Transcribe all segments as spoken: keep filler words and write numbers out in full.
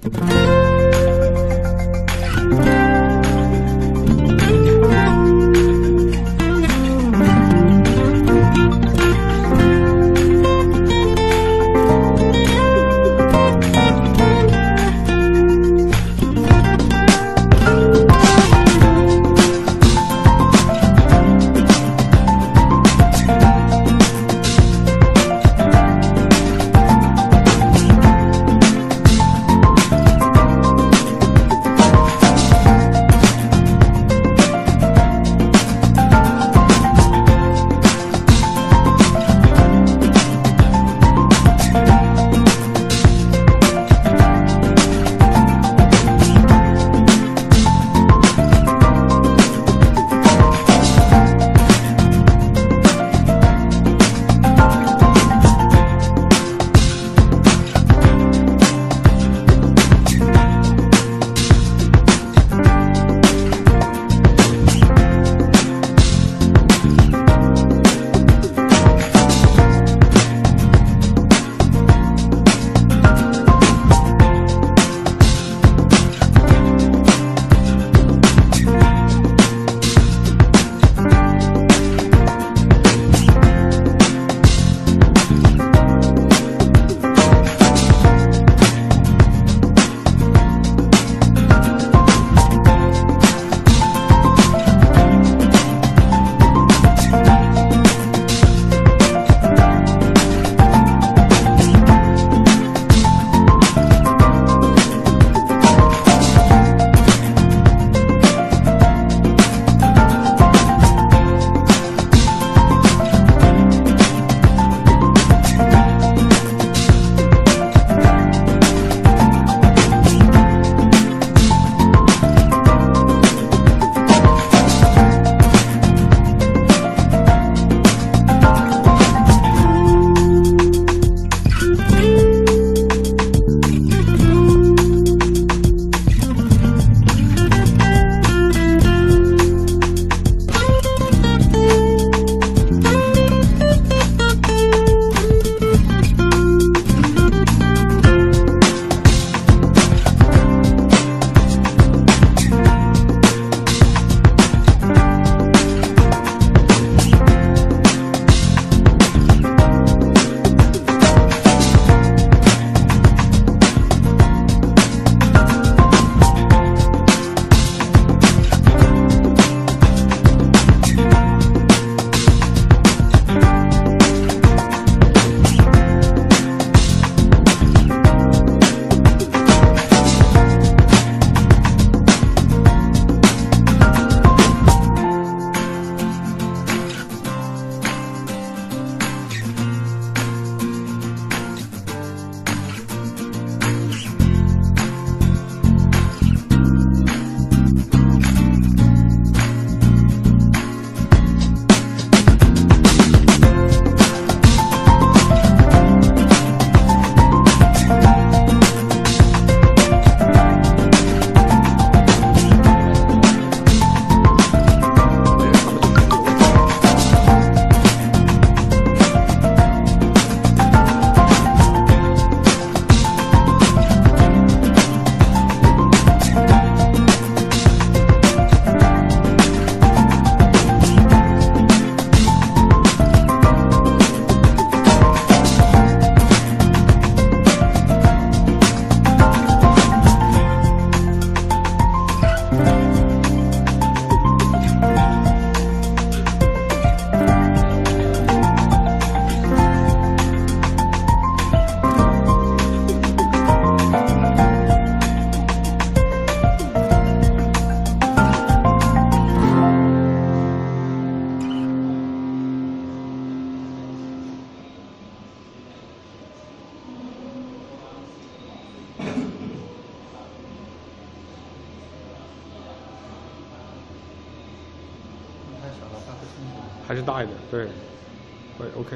还是大一点，对，会 OK。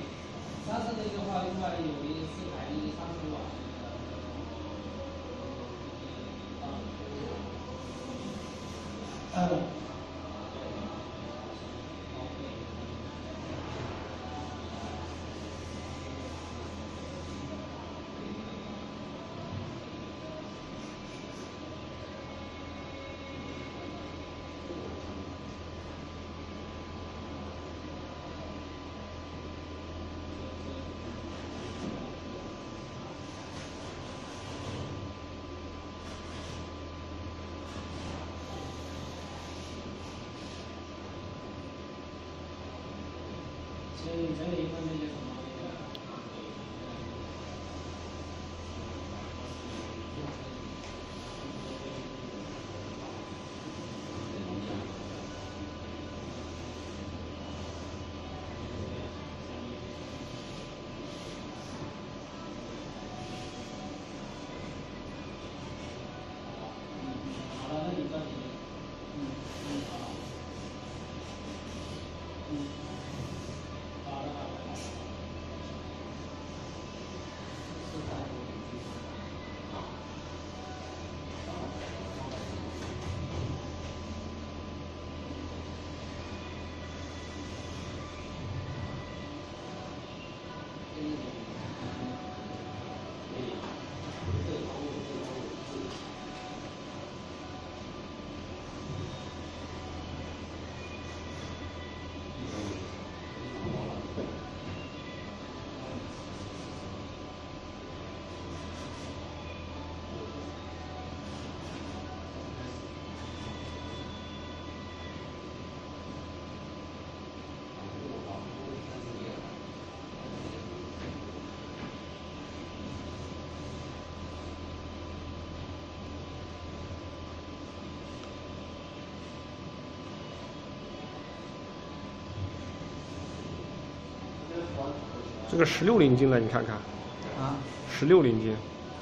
上次那个话另外有一次海力上次网。 所以这一方面就是什么？好了，那你抓紧。嗯嗯好。嗯。好的好的好的。是的。 这个十六零斤的，你看看。 啊。 十六零斤。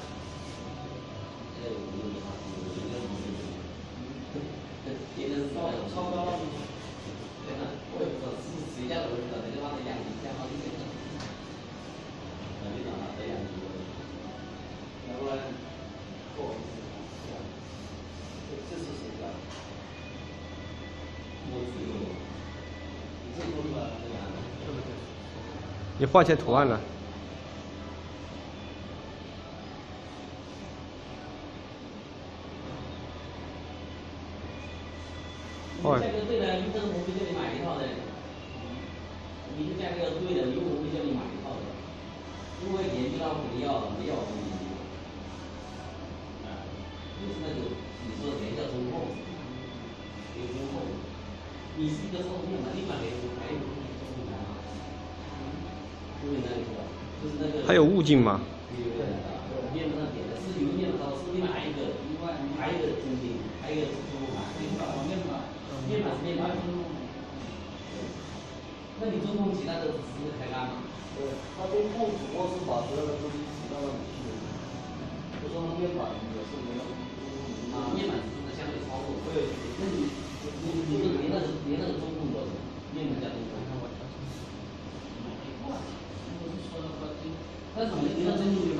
超高了。对啊，我也不知道是谁家的，我也不知道，这他妈的养鸡养好几千个。那你让他这样子，要不然做一次，是吧？这这是谁家？我自己的。你自己做的吧？对吧？对不对？ 你换些图案了。 你价格对了，你这个我会叫你买一套的。你的价格要对的，因为我会叫你买一套的。因为研究他没要，没要我们研究。啊，就是那个你说人叫中控，有中控，你是一个操作面板，另外还有还有中控台嘛？对那个是吧？就是那个。 还有物镜吗？ 有的，面板上点的是有面板上是另外还有一个，还有一个中心，还有一个中控台。面板，面板，面板是面板。那你中控其他的只是开干嘛？对，它中控只不过是把所有的东西提到了你去。就说面板也是没有。啊，面板只是相对操作。对，那你你你这连那个连那个中控多少钱？面板加中控。但是你你那中控有